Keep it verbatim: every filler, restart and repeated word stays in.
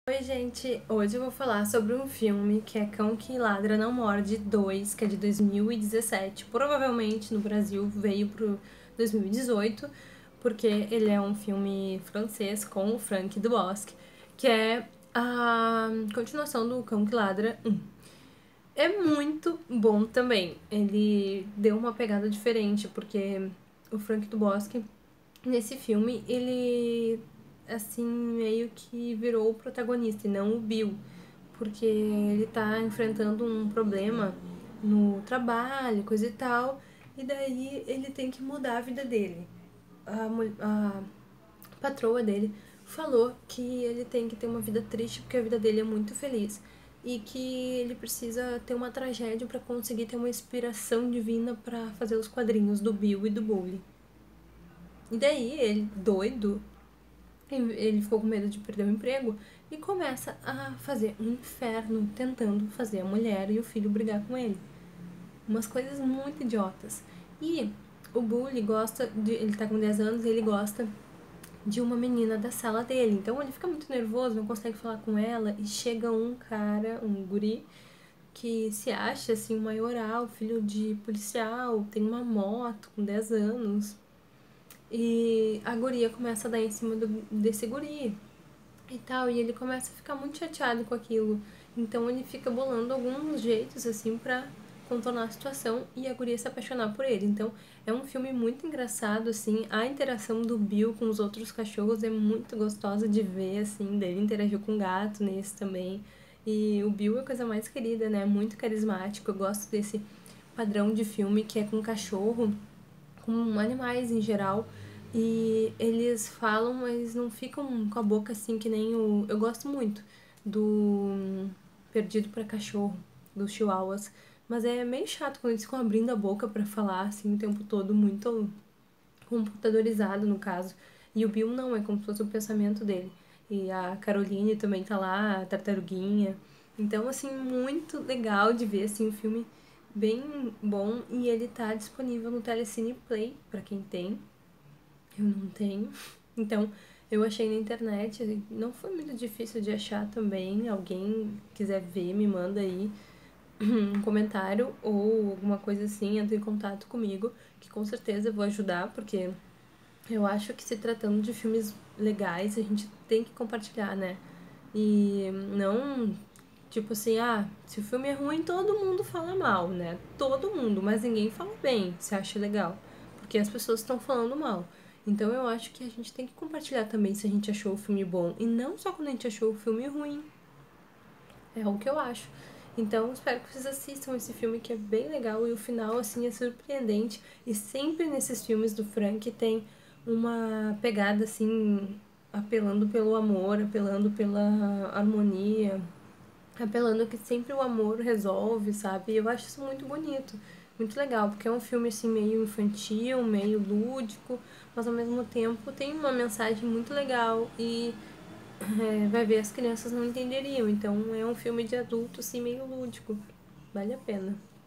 Oi, gente! Hoje eu vou falar sobre um filme que é Cão que Ladra Não Morde dois, que é de dois mil e dezessete. Provavelmente no Brasil veio pro dois mil e dezoito, porque ele é um filme francês com o Franck Dubosc, que é a continuação do Cão que Ladra um. É muito bom também. Ele deu uma pegada diferente, porque o Franck Dubosc, nesse filme, ele assim, meio que virou o protagonista e não o Bill, porque ele tá enfrentando um problema no trabalho, coisa e tal, e daí ele tem que mudar a vida dele. A, a patroa dele falou que ele tem que ter uma vida triste porque a vida dele é muito feliz e que ele precisa ter uma tragédia para conseguir ter uma inspiração divina para fazer os quadrinhos do Bill e do Bully. E daí ele, doido, ele ficou com medo de perder o emprego e começa a fazer um inferno tentando fazer a mulher e o filho brigar com ele. Umas coisas muito idiotas. E o Bully gosta de... Ele tá com dez anos e ele gosta de uma menina da sala dele. Então ele fica muito nervoso, não consegue falar com ela e chega um cara, um guri, que se acha assim um maioral, filho de policial, tem uma moto com dez anos. E a guria começa a dar em cima do, desse guri e tal, e ele começa a ficar muito chateado com aquilo. Então ele fica bolando alguns jeitos, assim, pra contornar a situação e a guria se apaixonar por ele. Então é um filme muito engraçado, assim, a interação do Bill com os outros cachorros é muito gostosa de ver, assim, dele interagiu com o gato nesse também. E o Bill é a coisa mais querida, né? Muito carismático. Eu gosto desse padrão de filme que é com cachorro, com animais em geral, e eles falam, mas não ficam com a boca assim que nem o... Eu gosto muito do Perdido para Cachorro, dos Chihuahuas, mas é meio chato quando eles ficam abrindo a boca para falar assim o tempo todo, muito computadorizado no caso. E o Bill não, é como se fosse o pensamento dele. E a Caroline também tá lá, a tartaruguinha. Então, assim, muito legal de ver, assim, o filme bem bom, e ele tá disponível no Telecine Play, pra quem tem. Eu não tenho. Então, eu achei na internet, não foi muito difícil de achar também. Alguém quiser ver, me manda aí um comentário ou alguma coisa assim, entra em contato comigo, que com certeza eu vou ajudar, porque eu acho que se tratando de filmes legais, a gente tem que compartilhar, né? E não, tipo assim, ah, se o filme é ruim, todo mundo fala mal, né? Todo mundo, mas ninguém fala bem, se acha legal. Porque as pessoas estão falando mal. Então eu acho que a gente tem que compartilhar também se a gente achou o filme bom. E não só quando a gente achou o filme ruim. É o que eu acho. Então, espero que vocês assistam esse filme que é bem legal e o final, assim, é surpreendente. E sempre nesses filmes do Frank tem uma pegada, assim, apelando pelo amor, apelando pela harmonia, apelando que sempre o amor resolve, sabe? E eu acho isso muito bonito, muito legal, porque é um filme, assim, meio infantil, meio lúdico, mas ao mesmo tempo tem uma mensagem muito legal e é, vai ver, as crianças não entenderiam. Então é um filme de adulto, assim, meio lúdico. Vale a pena.